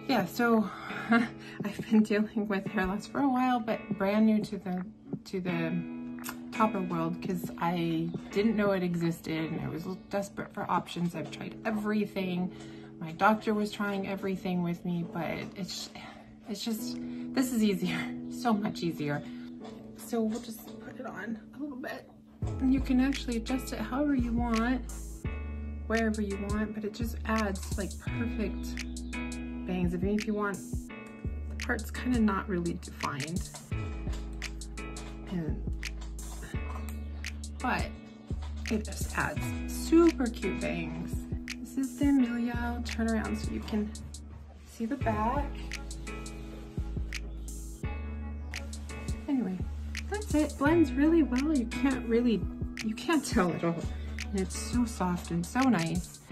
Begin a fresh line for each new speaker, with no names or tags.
Yeah, so I've been dealing with hair loss for a while, but brand new to the topper world because I didn't know it existed and I was desperate for options. I've tried everything. My doctor was trying everything with me, but it's just, this is easier, so much easier. So we'll just put it on a little bit. And you can actually adjust it however you want, wherever you want, but it just adds like perfect bangs. I mean, if you want the parts kind of not really defined, but it just adds super cute bangs. This is the Amelia. I'll turn around so you can see the back. Anyway, that's it. Blends really well. You can't tell at all. And it's so soft and so nice.